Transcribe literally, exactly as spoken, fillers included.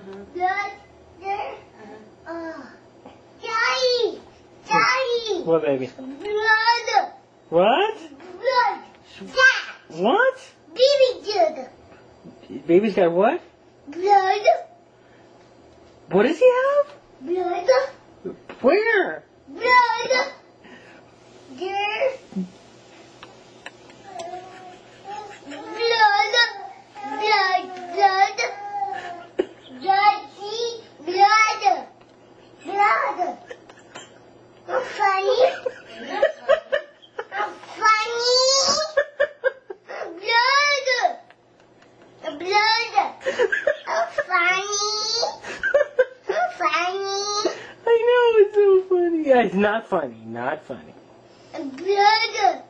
Blood. Uh, Daddy. Daddy. What, baby? Blood. What? Blood. Dad. What? Baby blood. Baby's got what? Blood. What does he have? Blood. Where? Blood. There. Blood. Blood. Blood. Daddy. Blood. Blood. I'm funny. I'm funny. Blood. Blood. I'm funny. I'm funny. I know, it's so funny. Yeah, it's not funny. Not funny. Blood.